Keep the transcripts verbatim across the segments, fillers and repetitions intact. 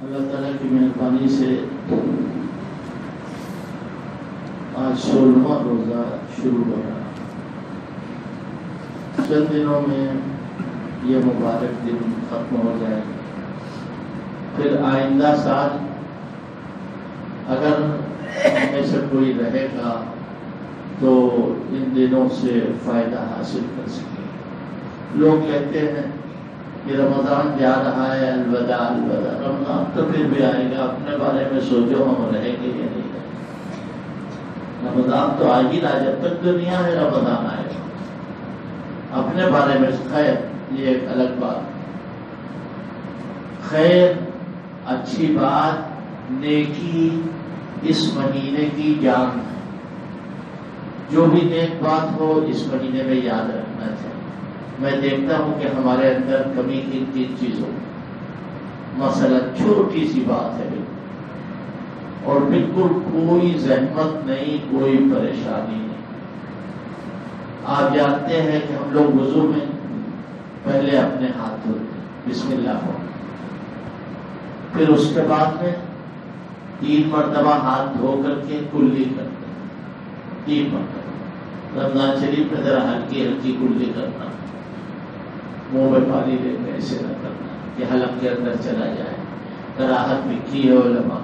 اللہ تعالیٰ کی مہربانی سے آج سولہواں روزہ شروع ہو رہا ہے۔ چند دنوں میں یہ مبارک دن ختم ہو جائے، پھر آئندہ سال اگر ہمیں سے کوئی رہے گا تو ان دنوں سے فائدہ حاصل کر سکے۔ لوگ کہتے ہیں کہ رمضان جا رہا ہے، الوداع الوداع، رمضان تو پھر بھی آئے گا، اپنے بارے میں سوچو ہم رہیں گے یا نہیں رہیں گے۔ رمضان تو آ ہی رہا، جب تک دنیا ہے رمضان آئے گا۔ اپنے بارے میں خیر یہ ایک الگ بات، خیر اچھی بات نیکی اس مہینے کی جان ہے۔ جو بھی نیک بات ہو اس مہینے میں یاد رکھنا چاہیے۔ میں دیکھتا ہوں کہ ہمارے اندر کمی کن کن چیزوں مثلا چھوٹی سی بات ہے بالکل، اور بالکل کوئی زحمت نہیں، کوئی پریشانی نہیں۔ آپ جانتے ہیں کہ ہم لوگ وضو میں پہلے اپنے ہاتھ دھوتے ہیں، بسم اللہ ہو، پھر اس کے بعد میں تین مرتبہ ہاتھ دھو کر کے کلی کرتے ہیں، تین مرتبہ۔ رمضان شریف میں ذرا ہلکی ہلکی کلی کرنا، منہ میں پانی لے کے ایسے نہ کرنا کہ حلق کے اندر چلا جائے، کراہت لکھی ہے علماء۔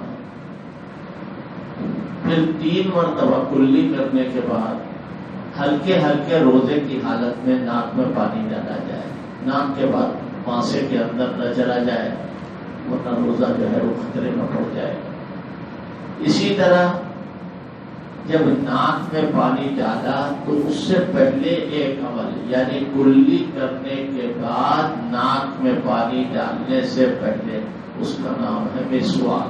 پھر تین مرتبہ کلی کرنے کے بعد ہلکے ہلکے روزے کی حالت میں ناک میں پانی ڈالا جائے، ناک کے بعد پانسے کے اندر نہ چلا جائے ورنہ روزہ جو ہے وہ خطرے میں پڑ جائے گا۔ اسی طرح جب ناک میں پانی ڈالا تو اس سے پہلے ایک عمل یعنی کلی کرنے کے بعد ناک میں پانی ڈالنے سے پہلے، اس کا نام ہے مسواک۔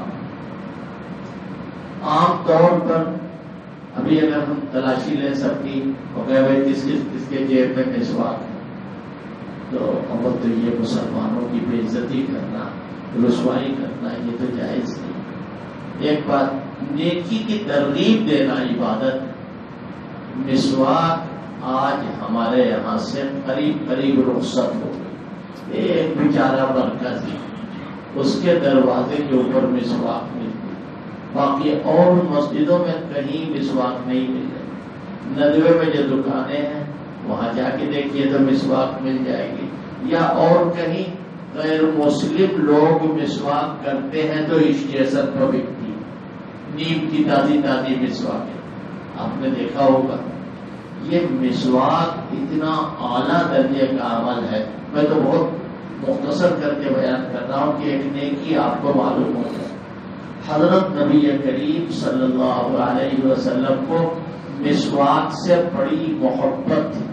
عام طور پر ابھی اگر ہم تلاشی لیں سب کی اور کہ بھائی کس کس کس کے جیب میں مسواک ہے، تو اول تو یہ مسلمانوں کی بے عزتی کرنا، رسوائی کرنا، یہ تو جائز نہیں۔ ایک بات نیکی کی ترغیب دینا عبادت، مسواک آج ہمارے یہاں سے قریب قریب رخصت ہو گئی۔ ایک بیچارہ مرکز ہے، اس کے دروازے کے اوپر مسواک ملتی، باقی اور مسجدوں میں کہیں مسواک نہیں مل رہی۔ ندوے میں جو دکانیں ہیں وہاں جا کے دیکھیے تو مسواک مل جائے گی، یا اور کہیں غیر مسلم لوگ مسواک کرتے ہیں تو اسٹیشن پر بکتی ہے، نیم کی تازی تازی مسواک ہے۔ آپ نے دیکھا ہوگا یہ مسواک اتنا اعلیٰ درجے کا عمل ہے، میں تو بہت مختصر کر کے بیان کر رہا ہوں کہ ایک نیکی آپ کو معلوم ہو جائے۔ حضرت نبی کریم صلی اللہ علیہ وسلم کو مسواک سے بڑی محبت تھی،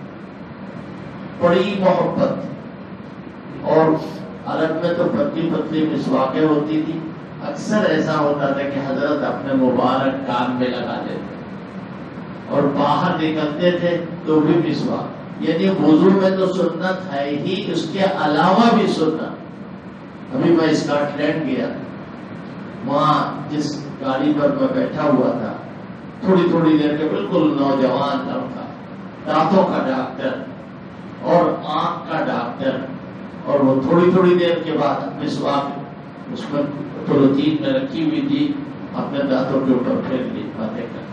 بڑی محبت تھی، اور عرب میں تو پتلی پتلی مسواکیں ہوتی تھی۔ اکثر ایسا ہوتا تھا کہ حضرت اپنے مبارک کان میں لگا دیتے اور باہر نکلتے تھے تو بھی مسواک، یعنی وضو میں تو سنت ہے ہی، اس کے علاوہ بھی سنت۔ ابھی میں اسکاٹ لینڈ گیا، وہاں جس گاڑی پر میں بیٹھا ہوا تھا، تھوڑی تھوڑی دیر کے بالکل نوجوان لڑکا، دانتوں کا ڈاکٹر اور آنکھ کا ڈاکٹر، اور وہ تھوڑی تھوڑی دیر کے بعد مسواک اس پر پروتین میں رکھی ہوئی تھی، اپنے دانتوں کے اوپر پھیر لی، باتیں کر۔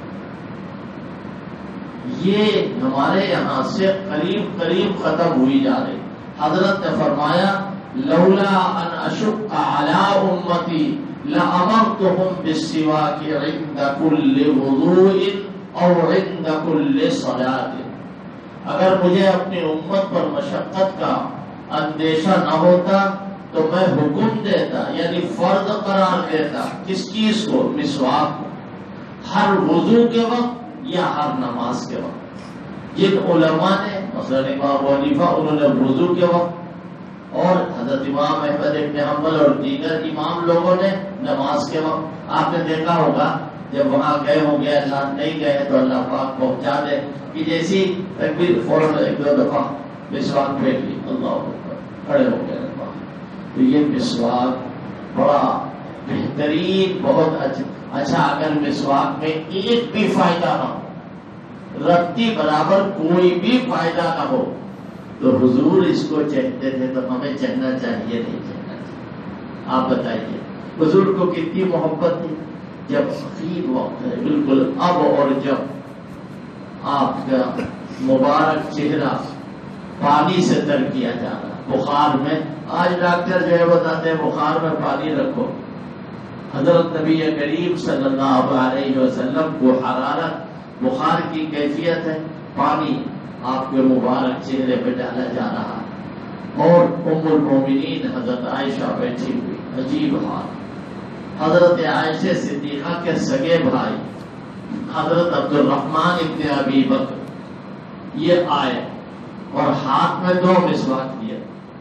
یہ ہمارے یہاں سے قریب قریب ختم ہوئی جا رہی۔ حضرت نے فرمایا لولا ان اشق علی امتی لامرتهم بالسواک عند كل وضوء او عند كل صلاۃ۔ اگر مجھے اپنی امت پر مشقت کا اندیشہ نہ ہوتا تو میں حکم دیتا، یعنی فرض قرار دیتا، کس چیز کو؟ مسواک کو، ہر وضو کے وقت یا ہر نماز کے وقت۔ جن علماء نے مثلا امام ابو حنیفہ انہوں نے وضو کے وقت، اور حضرت امام احمد ابن حنبل اور دیگر امام لوگوں نے نماز کے وقت۔ آپ نے دیکھا ہوگا جب وہاں گئے ہوں گے، اللہ نہیں گئے تو اللہ پاک پہنچا دے کہ جیسی تکبیر فوراً ایک دو دفعہ مسواک پھیر لی، اللہ اکبر، کھڑے ہو گئے۔ تو یہ مسواک بڑا بہترین، بہت اچھا اچھا اگر مسواک میں ایک بھی فائدہ نہ ہو، رتی برابر کوئی بھی فائدہ نہ ہو، تو حضور اس کو چاہتے تھے، تو ہمیں چاہنا چاہیے نہیں چاہنا چاہیے؟ آپ بتائیے حضور کو کتنی محبت تھی. جب اخیر وقت ہے بالکل اب اور جب آپ کا مبارک چہرہ پانی سے تر کیا جا رہا بخار میں. آج ڈاکٹر جو ہے بتاتے ہیں بخار میں پانی رکھو. حضرت نبی کریم صلی اللہ علیہ وسلم کو حرارت بخار کی کیفیت ہے, پانی آپ کے مبارک چہرے پہ ڈالا جا رہا ہے اور ام المومنین حضرت عائشہ بیٹھی ہوئی. عجیب حال. حضرت عائشہ صدیقہ کے سگے بھائی حضرت عبد الرحمن ابن ابی بکر یہ آئے اور ہاتھ میں دو مسواک دیے.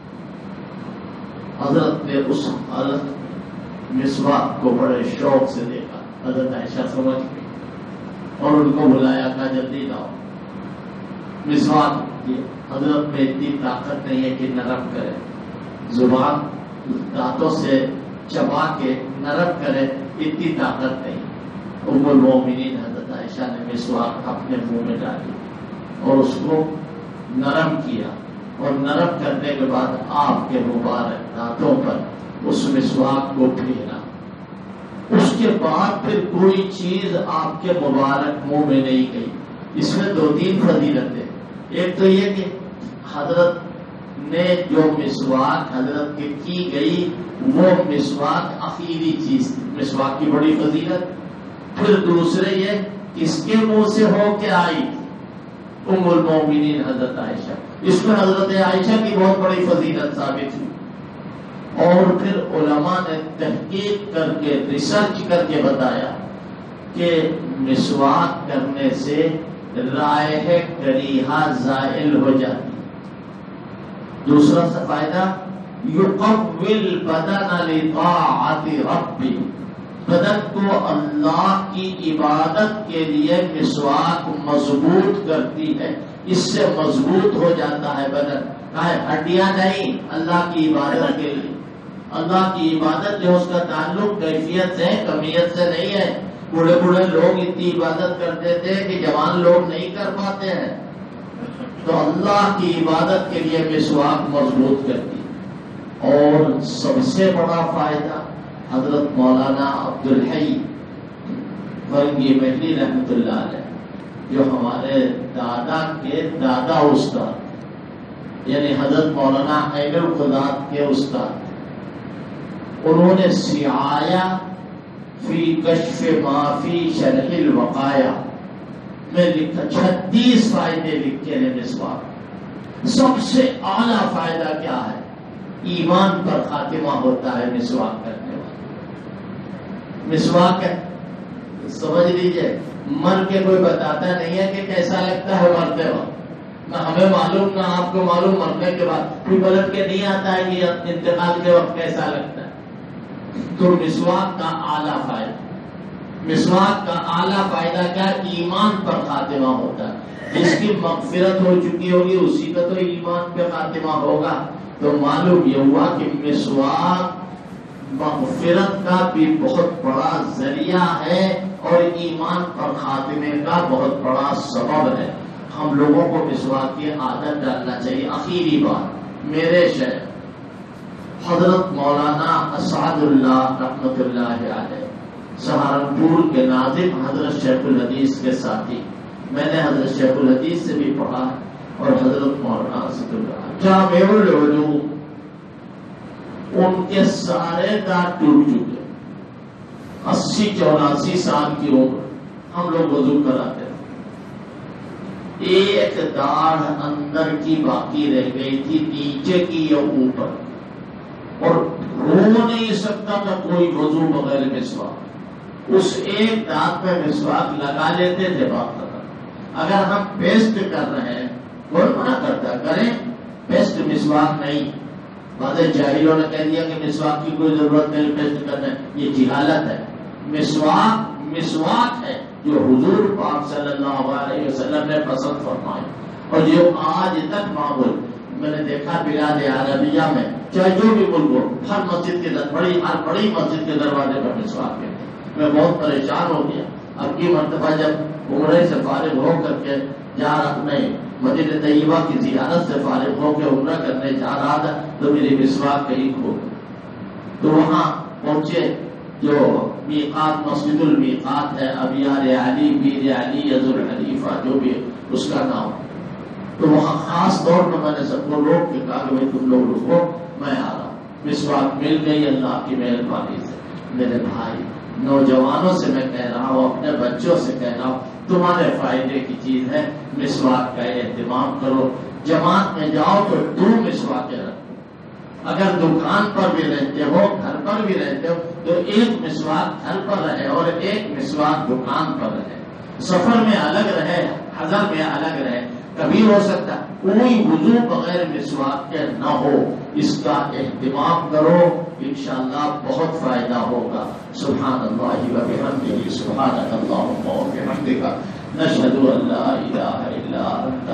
حضرت نے اس حضرت مسواک کو بڑے شوق سے دیکھا. حضرت عائشہ سمجھ گئی اور ان کو بلایا, کہا جلدی لاؤ مسواک. حضرت میں اتنی طاقت نہیں ہے کہ نرم کرے, زبان دانتوں سے چبا کے نرم کرے, اتنی طاقت نہیں. ام المومنین حضرت عائشہ نے مسواک اپنے منہ میں ڈالی اور اس کو نرم کیا اور نرم کرنے کے بعد آپ کے مبارک دانتوں پر اس مسواک کو پھیرا. اس کے بعد پھر کوئی چیز آپ کے مبارک منہ میں نہیں گئی. اس میں دو تین فضیلتیں. ایک تو یہ کہ حضرت نے جو مسواک حضرت کی کی گئی وہ مسواک آخری چیز تھی, مسواک کی بڑی فضیلت. پھر دوسرے یہ کس کے منہ سے ہو کے آئی, ام المومنین حضرت عائشہ. اس میں حضرت عائشہ کی بہت بڑی فضیلت ثابت ہوئی. اور پھر علماء نے تحقیق کر کے ریسرچ کر کے بتایا کہ مسواک کرنے سے رائحہ کریہہ زائل ہو جاتی. دوسرا سا فائدہ یقوی البدن لطاعت ربی, بدن کو اللہ کی عبادت کے لیے مسواک مضبوط کرتی ہے. اس سے مضبوط ہو جاتا ہے بدن. ہڈیاں نہیں, اللہ کی عبادت کے لیے. اللہ کی عبادت جو اس کا تعلق کیفیت سے کمیت سے نہیں ہے. بوڑھے بوڑھے لوگ اتنی عبادت کرتے تھے کہ جوان لوگ نہیں کر پاتے ہیں. تو اللہ کی عبادت کے لیے مسواک مضبوط کرتی ہے. اور سب سے بڑا فائدہ حضرت مولانا عبدالحی فرنگی محلی رحمۃ اللہ علیہ, جو ہمارے دادا کے دادا استاد یعنی حضرت مولانا عین القدات کے استاد, انہوں نے سعایا فی کشف ما فی شرح الوقایا میں لکھا چھتیس فائدے لکھے ہیں مسواک. سب سے اعلیٰ فائدہ کیا ہے؟ ایمان پر خاتمہ ہوتا ہے مسواک کرنے والا. مسواک ہے سمجھ لیجئے, مر کے کوئی بتاتا نہیں ہے کہ کیسا لگتا ہے مرتے وقت. نہ ہمیں معلوم نہ آپ کو معلوم مرنے کے بعد کوئی پلٹ کے نہیں آتا ہے کہ انتقال کے وقت کیسا لگتا ہے. تو مسواک کا اعلیٰ فائدہ, مسواک کا اعلیٰ فائدہ کیا؟ ایمان پر خاتمہ ہوتا ہے. جس کی مغفرت ہو چکی ہوگی اسی کا تو ایمان پہ خاتمہ ہوگا. تو معلوم یہ ہوا کہ مسواک مغفرت کا بھی بہت بڑا ذریعہ ہے اور ایمان پر خاتمے کا بہت بڑا سبب ہے. ہم لوگوں کو مسواک کی عادت ڈالنا چاہیے. آخری بات, میرے شیخ حضرت مولانا اسعد اللہ رحمۃ اللہ علیہ سہارنپور کے ناظم حضرت شیخ الحدیث کے ساتھی, میں نے حضرت شیخ الحدیث سے بھی پڑھا اور حضرت مولانا اسعد اللہ جامع العلوم, ان کے سارے دانت ٹوٹ چکے, اسی چوراسی سال کی عمر. ہم لوگ وضو کراتے ہیں, ایک داڑھ اندر کی باقی رہ گئی تھی, نیچے کی یا اوپر, اور ہو نہیں سکتا تھا کوئی وضو بغیر مسواک. اس ایک دانت میں مسواک لگا لیتے تھے, بات کرتا. اگر ہم پیسٹ کر رہے ہیں, کون منع کرتا کریں, پیسٹ مسواک نہیں. بعض جاہلوں نے کہہ دیا کہ مسواک کی کوئی ضرورت نہیں پیسٹ کرنا ہے, یہ جہالت ہے. مسواک مسواک ہے جو حضور پاک صلی اللہ علیہ وسلم نے پسند فرمائی اور جو آج تک معمول. میں نے دیکھا بلاد عربیہ میں چاہے جو بھی ملک ہو, ہر مسجد کے بڑی ہر بڑی مسجد کے دروازے پر مسواک ہے. میں بہت پریشان ہو گیا. اب کی مرتبہ جب عمرے سے فارغ ہو کر کے جا رہا, نہیں مسجد طیبہ کی زیارت سے فارغ ہو کے عمرہ کرنے جا رہا تھا تو میری مسواک کہیں کھو گئی. تو وہاں پہنچے جو میقات مسجد المیقات ہے، ابیار علی بیر علی ذو الحلیفہ جو بھی اس کا نام، تو وہاں خاص طور پر میں نے سب کو روک کے کہا کہ بھائی تم لوگ رکو، میں آ رہا ہوں۔ مسواک مل گئی اللہ کی مہربانی سے۔ میرے بھائی نوجوانوں سے میں کہہ رہا ہوں، اپنے بچوں سے کہہ رہا ہوں، تمہارے فائدے کی چیز ہے، مسواک کا اہتمام کرو۔ جماعت میں جاؤ تو دو مسواکیں رکھو، اگر دکان پر بھی رہتے ہو، گھر پر بھی رہتے ہو، تو ایک مسواک گھر پر رہے اور ایک مسواک دکان پر رہے، سفر میں الگ رہے، حضر میں الگ رہے۔ کبھی ہو سکتا کوئی وضو بغیر مسواک کے نہ ہو، اس کا اہتمام کرو، انشاءاللہ بہت فائدہ ہوگا۔ سبحان اللہ و بحمدہ، سبحانک اللہم و بحمدک، نشہد ان لا الہ الا انت،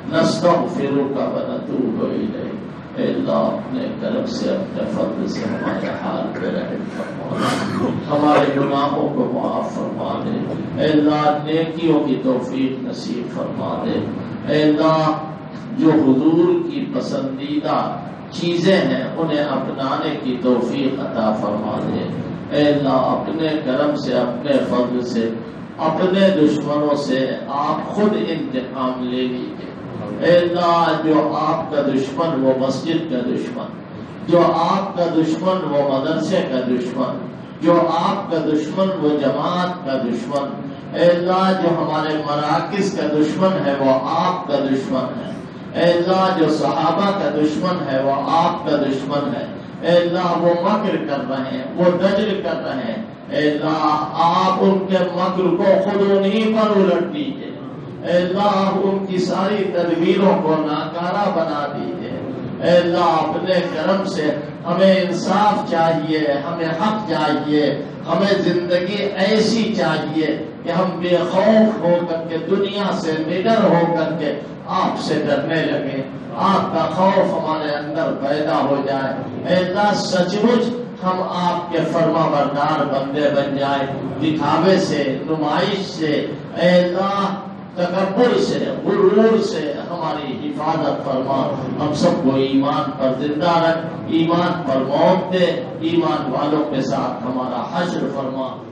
نستغفرک و نتوب الیک۔ اے اللہ اپنے کرم سے، اپنے فضل سے ہمارے حال پہ رحم فرما، ہمارے گناہوں کو معاف فرما دے۔ اے اللہ نیکیوں کی توفیق نصیب فرما دے۔ اے اللہ جو حضور کی پسندیدہ چیزیں ہیں انہیں اپنانے کی توفیق عطا فرما دے۔ اے اللہ اپنے کرم سے، اپنے فضل سے، اپنے دشمنوں سے آپ خود انتقام لے لیجیے۔ اے اللہ جو آپ کا دشمن وہ مسجد کا دشمن، جو آپ کا دشمن وہ مدرسے کا دشمن، جو آپ کا دشمن وہ جماعت کا دشمن، اے اللہ جو ہمارے مراکز کا دشمن ہے وہ آپ کا دشمن ہے۔ اے اللہ جو صحابہ کا دشمن ہے وہ آپ کا دشمن ہے۔ اے اللہ وہ مکر کر رہے ہیں، وہ دجل کر رہے ہیں، اے اللہ آپ ان کے مکر کو خود انہیں پر الٹ دیجیے۔ اے اللہ ان کی ساری تدبیروں کو ناکارہ بنا دیجیے۔ اے اللہ اپنے کرم سے ہمیں انصاف چاہیے، ہمیں حق چاہیے، ہمیں زندگی ایسی چاہیے کہ ہم بے خوف ہو کر کے، دنیا سے نڈر ہو کر کے آپ سے ڈرنے لگے، آپ کا خوف ہمارے اندر پیدا ہو جائے۔ اے اللہ سچ مچ ہم آپ کے فرما بردار بندے بن جائے، دکھاوے سے، نمائش سے، اے اللہ تکبر سے، غرور سے ہماری حفاظت فرما۔ ہم سب کو ایمان پر زندہ رکھ، ایمان پر موت دے، ایمان والوں کے ساتھ ہمارا حشر فرما۔